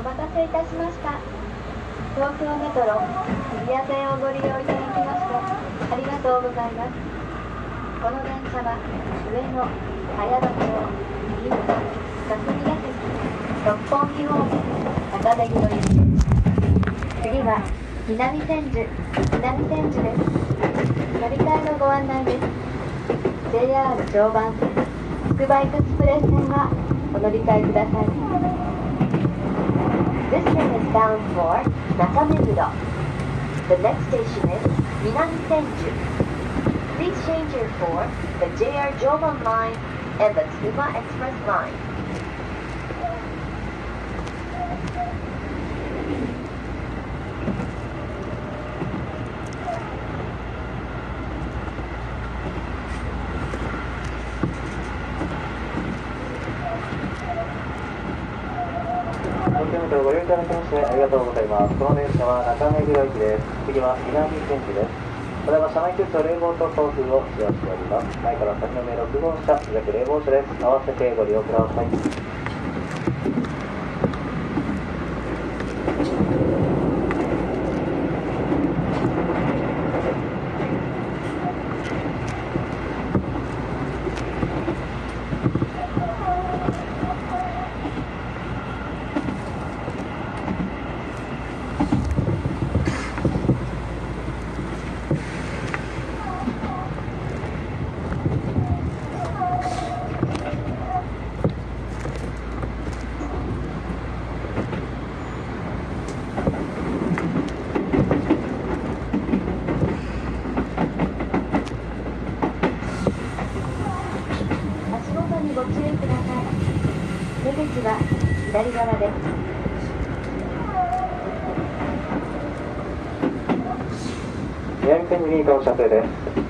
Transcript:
待たせいたしました。東京メトロ日比谷線をご利用いただきましてありがとうございます。この電車は上野、茅場町、銀座、霞ヶ関、六本木方面、赤出木の行きです。次は南千住です。乗り換えのご案内です。JR 常磐線、つくばエクスプレス線はお乗り換えください。This train is bound for Nakameguro. The next station is Minami Senju. Please change here for the JR Joban line and the Tsukuba Express line. 東京メトロご利用いただきましてありがとうございます。この電車は中目黒駅です。次は南千住です。ただいま車内空調冷房と送風を使用しております。前から先の目6号車、弱冷房車です。合わせてご利用ください。 ご注意ください。出口は左側です。 南千住に到着です。